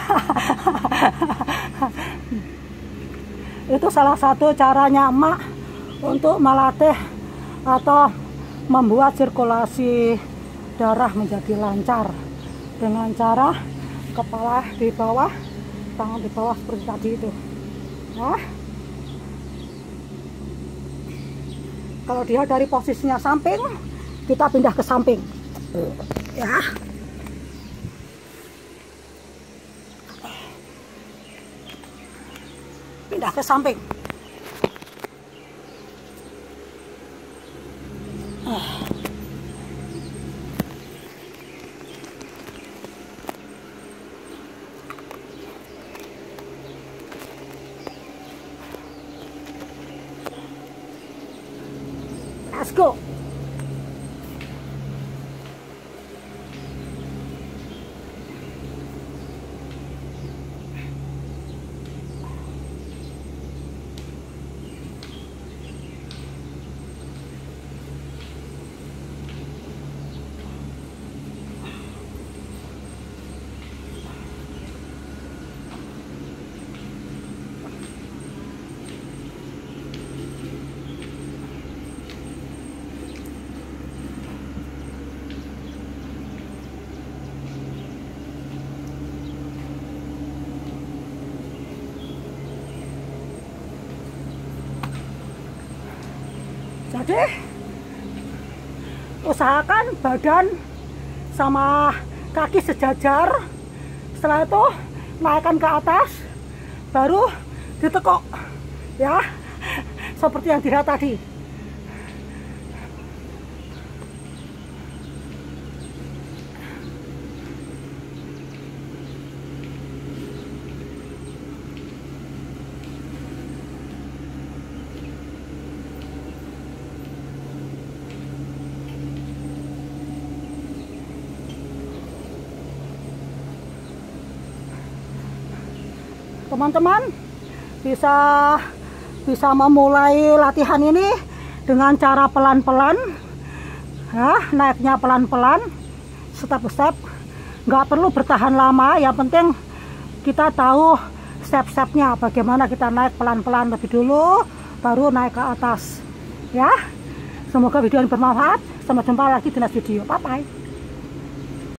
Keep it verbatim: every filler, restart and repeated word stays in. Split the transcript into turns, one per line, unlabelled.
Itu salah satu caranya emak untuk melatih atau membuat sirkulasi darah menjadi lancar dengan cara kepala di bawah, tangan di bawah seperti tadi itu. Nah, kalau dia dari posisinya samping, kita pindah ke samping, ya. Pindah ke samping. Let's go. Jadi usahakan badan sama kaki sejajar. Setelah itu naikkan ke atas, baru ditekuk, ya, seperti yang dilihat tadi. Teman-teman bisa bisa memulai latihan ini dengan cara pelan-pelan, ya, naiknya pelan-pelan, step step, nggak perlu bertahan lama. Yang penting kita tahu step-stepnya, bagaimana kita naik pelan-pelan lebih dulu, baru naik ke atas, ya. Semoga video ini bermanfaat. Sampai jumpa lagi di next video. Bye bye.